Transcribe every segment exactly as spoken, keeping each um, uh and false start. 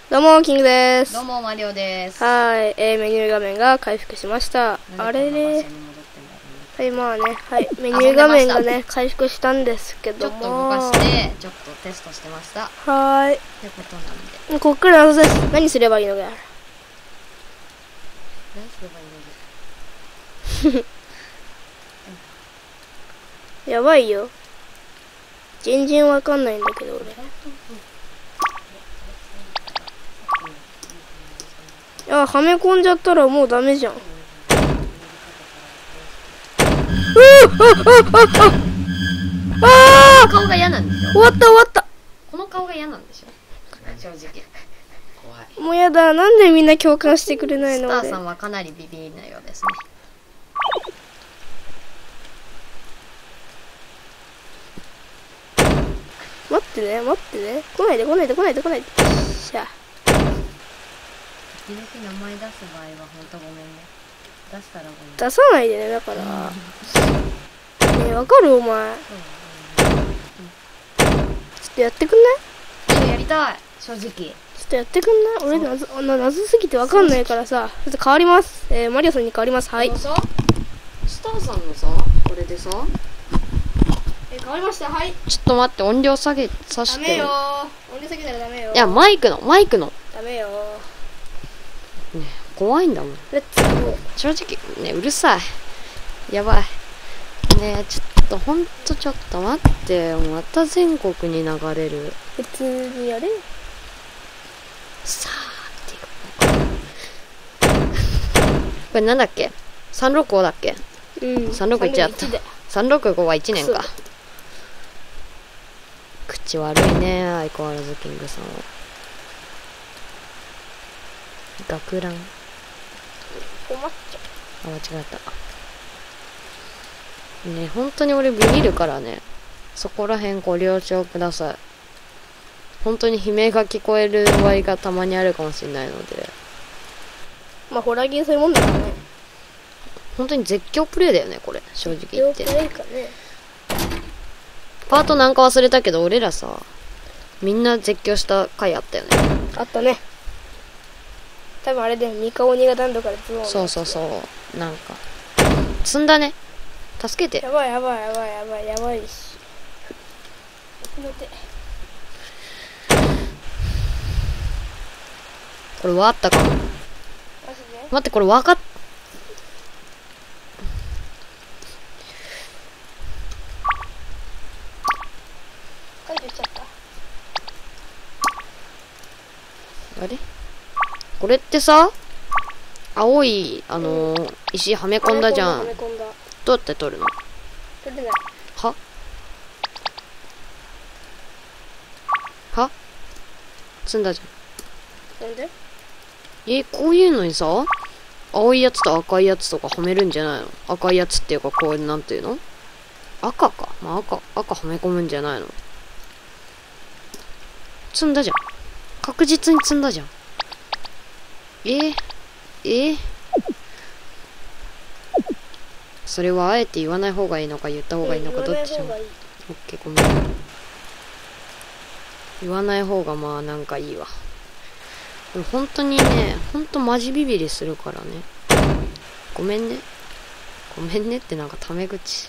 どうもキングです。 どうもマリオです。 はい、えー、メニュー画面が回復しました。あれね、はい、まあね、はい、メニュー画面がね回復したんですけども、 ちょっと動かしてちょっとテストしてました。 はーい。 ってことなんで、 こっから謎です。何すればいいのか。 何すればいいのやばいよ。全然わかんないんだけど俺。いや、はめ込んじゃったらもうダメじゃん。うわあああああ顔が嫌なんですよ。 終わった終わった。 この顔が嫌なんでしょ。正直。怖い。 もうやだ。なんでみんな共感してくれないの？ スターさんはかなりビビりなようですね。 待ってね、待ってね。来ないで来ないで来ないで来ないで。しゃ。 時々名前出す場合は本当ごめんね。出したらごめん。 出さないでね、だから。ねえ、わかるお前。ちょっとやってくんない？ やりたい。正直。ちょっとやってくんない？俺謎、謎すぎてわかんないからさ。ちょっと変わります。えー、マリオさんに変わります。はい。 さ、スターさんのさ、これでさ。 えー、変わりました。はい。 ちょっと待って、音量下げ、さして。 ダメよー。音量下げたらダメよー。 いや、マイクの、マイクの。 ダメよー。ね、怖いんだもん。 レッツゴー。 正直、ね、うるさい。やばい。ねえ、ちょっと、ほんとちょっと待って。また全国に流れる。 普通にやれ。 さーっていう。これなんだっけ ?さんろくご だっけうん。 さんろくいちやった。さんろくごはいちねんか。口悪いね、相変わらずキングさんは。学ラン。 困っちゃう。あ、間違えた。ね、本当に俺ビビるからね。そこら辺ご了承ください。本当に悲鳴が聞こえる場合がたまにあるかもしれないので。 まあ、ホラーゲーそういうもんだからね。 本当に絶叫プレイだよね、これ。正直言って。 絶叫プレイかね。 パートなんか忘れたけど、俺らさ、みんな絶叫した回あったよね。 あったね。多分あれで、ミカオニが何度かでズボン。 そうそうそう。なんか。積んだね。助けて。 やばいやばいやばいやばいやばいし。 これわったかも。 マジで？ 待って、これわかっ、 解除しちゃった。 あれこれってさ、青い、あのー、石はめ込んだじゃん。 はめ込んだ。 どうやって取るの？ 取れない。 はは積んだじゃん。 なんで？ え、こういうのにさ、青いやつと赤いやつとかはめるんじゃないの？赤いやつっていうか、こう、なんていうの？赤か。まあ、赤、赤はめ込むんじゃないの？積んだじゃん。確実に積んだじゃん。えー、えー、それはあえて言わない方がいいのか言った方がいいのかどっちも。オッケー、ごめん。言わない方がまあなんかいいわ。でも本当にね、本当マジビビりするからね。ごめんね。ごめんねってなんかタメ口。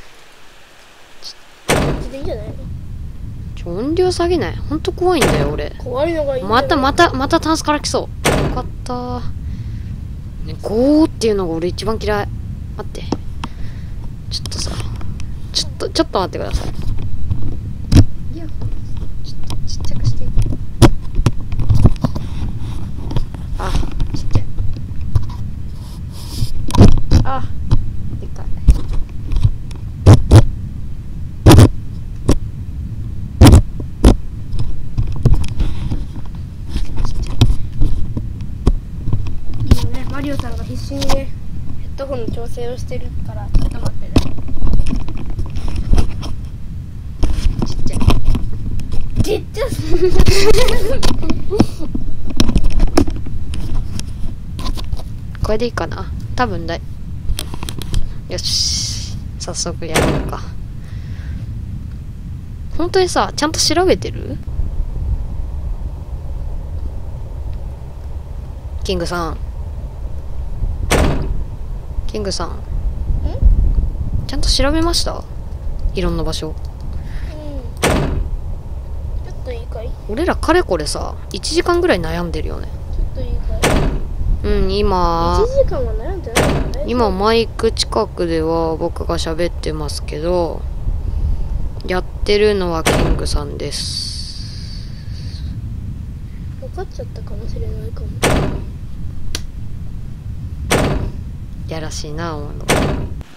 こっちでいいんじゃないの？ ちょ、音量下げない。ほんと怖いんだよ、俺。 怖いのがいいんじゃない？ また、また、またタンスから来そう。よかったー。ね、ゴーっていうのが俺一番嫌い。待って。ちょっとさ。ちょっと、ちょっと待ってください。イヤホン、ちょっとちっちゃくして。あ、ちっちゃい。あ、でかい。 マリオさんが必死にね、ヘッドホンの調整をしてるから、ちょっと待ってね。 ちっちゃい。 ちっちゃすこれでいいかな？多分だい。よし。早速やろうか。本当にさ、ちゃんと調べてる？ キングさん。キングさん。ちゃんと調べました？いろんな場所。 うん。ちょっといいかい？ 俺らかれこれさ、いちじかんぐらい悩んでるよね。 ちょっといいかい？ うん、今、 いちじかんは悩んでないよね。 今マイク近くでは僕が喋ってますけど、やってるのはキングさんです。 分かっちゃったかもしれないかも。 やらしいな、思うの。 分かっちゃった。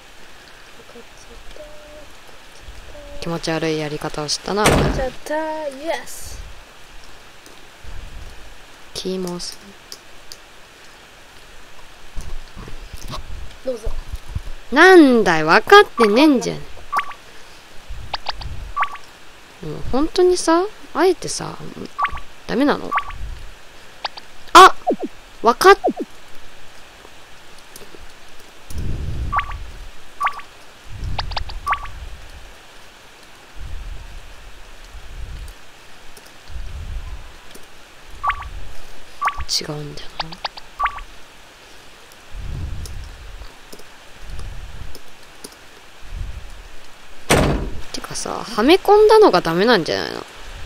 気持ち悪いやり方をしたな。 分かっちゃった。イエス。 キモス。 どうぞ。 なんだい、分かってねえんじゃん。もう本当にさ、あえてさ、ダメなの？あ、分かっ、違うんだよな。てかさ、はめ込んだのがダメなんじゃないの？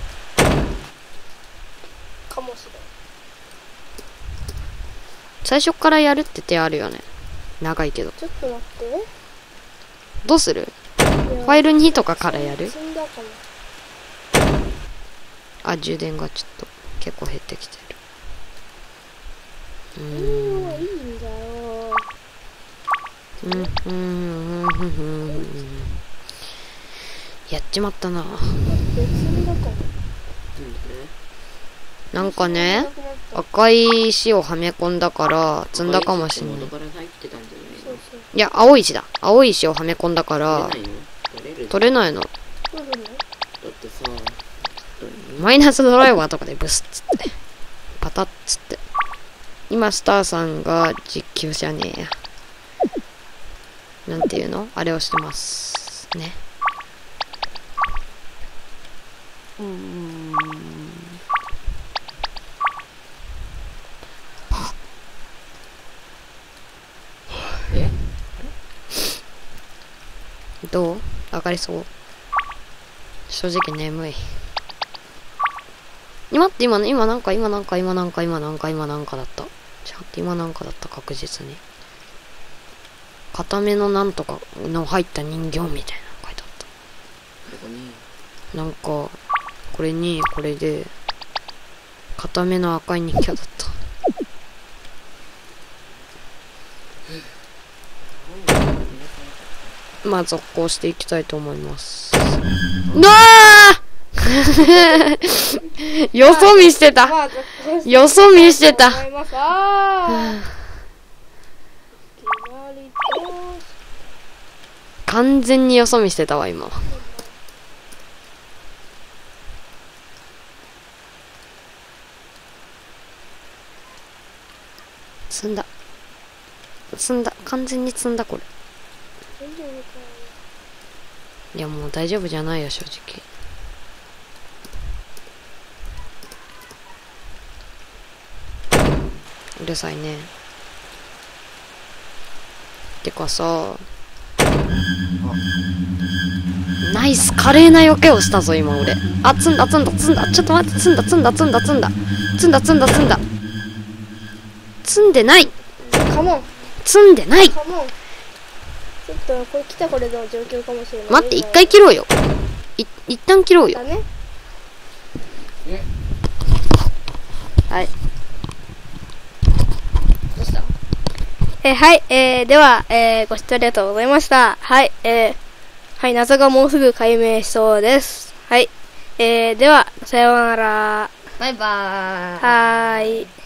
かもしれない。 最初からやるって手あるよね。長いけど。 ちょっと待って。 どうする？ フファイルにとかからやる？ 積んだかも。 あ、充電がちょっと結構減ってきてる。うーん。 もういいんだよ。 うん、うん、うん、うん、うん。やっちまったな。 待って、積んだかも。 なんかね、赤い石をはめ込んだから積んだかもしんない。 そうそう。 いや、青い石だ。青い石をはめ込んだから取れないの。 どうすんの？ だってさ、 マイナスドライバーとかでブスっつってパタッつって。今スターさんが実況じゃねえや、なんていうのあれをしてますね。うーん、 えどう？上がりそう？正直眠い。今って今、今なんか今なんか今なんか今なんか今なんかだった。ちゃんと今なんかだった、確実に。固めのなんとかの入った人形みたいなの書いてあった。 ここになんか、これに、これで、固めの赤い人形だった。まあ、続行していきたいと思います。うわーよそ見してた。 まあ、続行してよそ見してた。 思います。あー。決まりと。 完全によそ見してたわ、今。積んだ。積んだ。完全に積んだ、これ。 大丈夫かいや、もう大丈夫じゃないよ、正直。うるさいね。てかさ、ナイス華麗な避けをしたぞ、今俺。あ、積んだ、積んだ、積んだ。ちょっと待って、積んだ、積んだ、積んだ、積んだ。積んだ、積んだ、積んだ。積んでない。 カモン。 積んでない。 カモン。ちょっとこれ来たこれの状況かもしれない。 待って、一回切ろうよ。い、一旦切ろうよだ。ね。 はい。 どうした？えー、はい、えー、では、えー、ご視聴ありがとうございました。はい、えー、はい、謎がもうすぐ解明しそうです。はい、えー、では、さようなら。 バイバーイ。 はーい。